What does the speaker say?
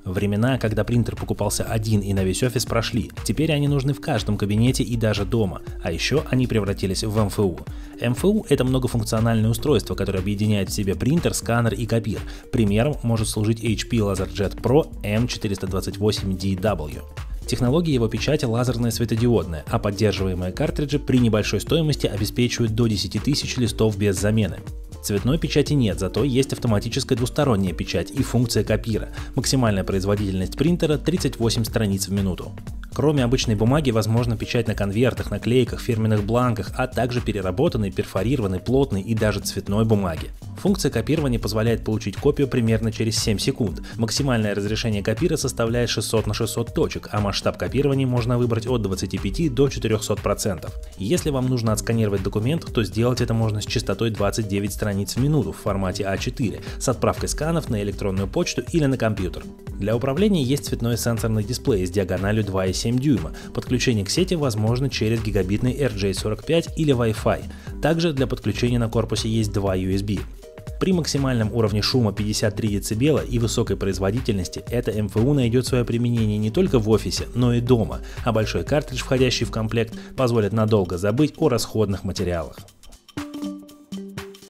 Времена, когда принтер покупался один и на весь офис, прошли. Теперь они нужны в каждом кабинете и даже дома. А еще они превратились в МФУ. МФУ – это многофункциональное устройство, которое объединяет в себе принтер, сканер и копир. Примером может служить HP LaserJet Pro M428DW. Технология его печати лазерная светодиодная, а поддерживаемые картриджи при небольшой стоимости обеспечивают до 10 тысяч листов без замены. Цветной печати нет, зато есть автоматическая двусторонняя печать и функция копира. Максимальная производительность принтера 38 страниц в минуту. Кроме обычной бумаги, возможно печать на конвертах, наклейках, фирменных бланках, а также переработанной, перфорированной, плотной и даже цветной бумаги. Функция копирования позволяет получить копию примерно через 7 секунд. Максимальное разрешение копира составляет 600 на 600 точек, а масштаб копирования можно выбрать от 25 до 400%. Если вам нужно отсканировать документ, то сделать это можно с частотой 29 страниц в минуту в формате А4 с отправкой сканов на электронную почту или на компьютер. Для управления есть цветной сенсорный дисплей с диагональю 2,7 дюйма. Подключение к сети возможно через гигабитный RJ45 или Wi-Fi. Также для подключения на корпусе есть два USB. При максимальном уровне шума 53 дБ и высокой производительности это МФУ найдет свое применение не только в офисе, но и дома, а большой картридж, входящий в комплект, позволит надолго забыть о расходных материалах.